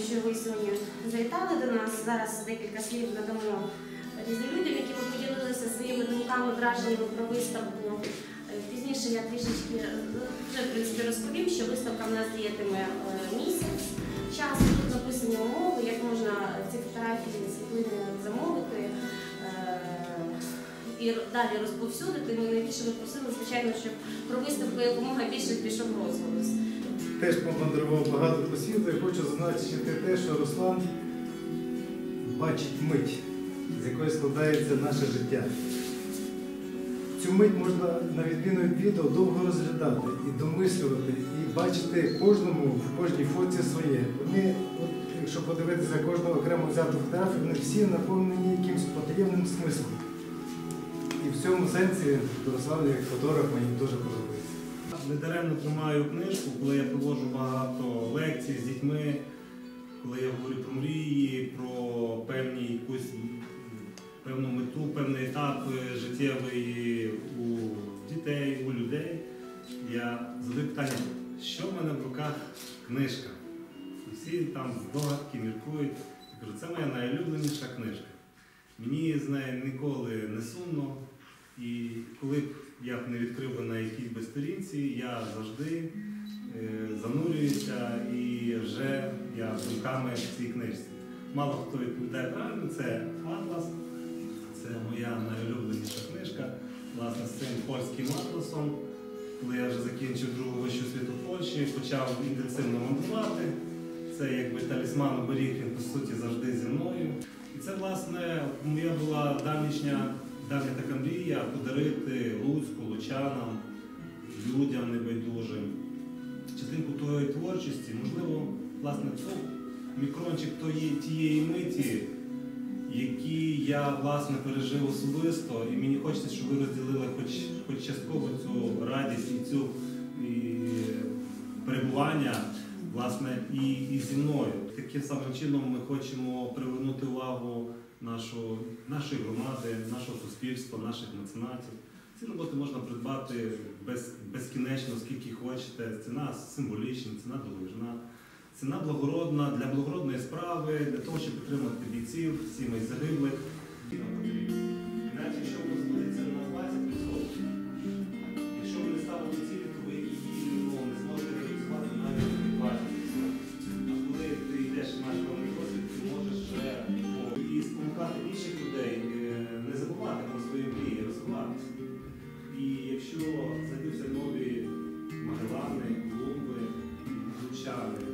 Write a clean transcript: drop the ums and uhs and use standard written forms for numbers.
що ви сьогодні завітали до нас. Зараз декілька слів надамо різним людям, які ми поділилися своїми думками, враженнями про виставку. Пізніше я трішечки вже, в принципі, розповім, що виставка в нас діятиме місяць часу. Тут написані умови, як можна ці фотографії, світлини замовити і далі розповсюдити. Ми найбільше би просили, звичайно, щоб про виставку якомога більше пішов розголос. Теж помандрував багато по світу і хочу зазначити те, що Руслан бачить мить, з якої складається наше життя. Цю мить можна, на відміну від відео, довго розглядати і домислювати, і бачити кожному в кожній фоці своє. Вони, якщо подивитися кожного окремо взяту фотографію, вони всі наповнені якимось потаємним смислом. І в цьому сенсі Руслан як фотограф мені дуже подобається. Недаремно тримаю книжку, коли я проводжу багато лекцій з дітьми, коли я говорю про мрії, про певну мету, певний етап життєвий у дітей, у людей. Я задаю питання, що в мене в руках книжка? І всі там здогадки міркують. Я кажу, це моя найулюбленіша книжка. Мені з нею ніколи не сумно. І коли б я б не відкрив би на якійсь би сторінці, я завжди занурююся і вже я думками в цій книжці. Мало хто відповідає правильно, це «Атлас», це моя найулюбленіша книжка, власне, з цим польським атласом. Коли я вже закінчив другу вищу освіту в Польщі, почав інтенсивно мандрувати. Це якби талісман оберіг, він по суті завжди зі мною. І це, власне, моя була давня така мрія подарити Луцьку, лучанам, людям небайдужим частинку тої творчості, можливо, власне, мікрончик тієї миті, які я, власне, пережив особисто, і мені хочеться, щоб ви розділили хоч частково цю радість і цю перебування, власне, і зі мною. Таким самим чином ми хочемо привернути увагу нашої громади, нашого суспільства, наших меценатів. Ці роботи можна придбати безкінечно, скільки хочете. Ціна символічна, ціна довжина, ціна благородна, для благородної справи, для того, щоб підтримати бійців, сімей загиблих. Навіть якщо ви знаходиться на 20%, якщо ви не ставите цілі, то ви її не зможете реалізувати навіть на 20%. А коли ти йдеш і маєш певний досвід, ти можеш вже і спонукати інших людей, не забувати про свої мрії, розвиватися. І якщо зайдуться нові Магелани, Колумби, Лучани,